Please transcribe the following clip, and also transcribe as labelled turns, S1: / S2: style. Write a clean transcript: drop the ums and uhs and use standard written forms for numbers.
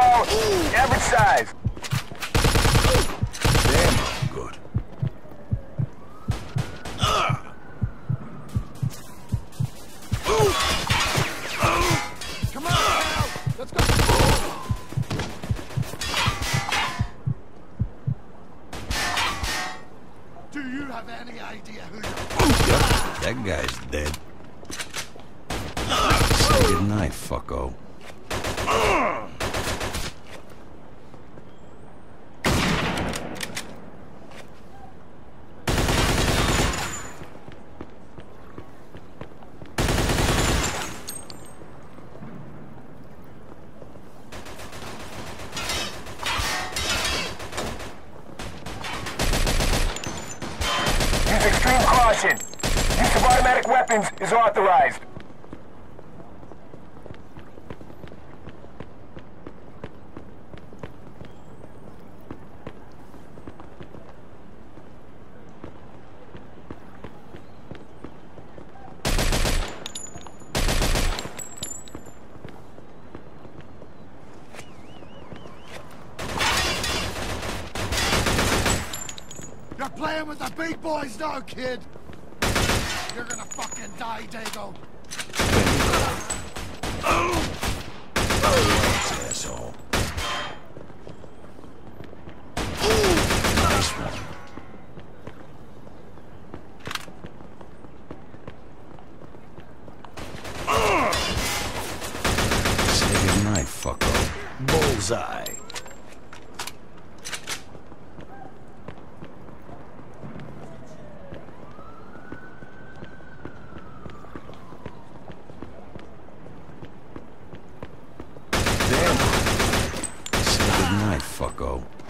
S1: small, average size.
S2: Damn good.
S3: Come on, now. Let's go. Do you have any idea who you're...
S2: Yep, that guy's dead. Say goodnight, fucko.
S1: Use extreme caution. Use of automatic weapons is authorized.
S3: You're playing with the big boys now, kid. You're gonna fucking die, Dago.
S2: Asshole. Nice one. Say goodnight, fucko. Bullseye. Say goodnight, fucko.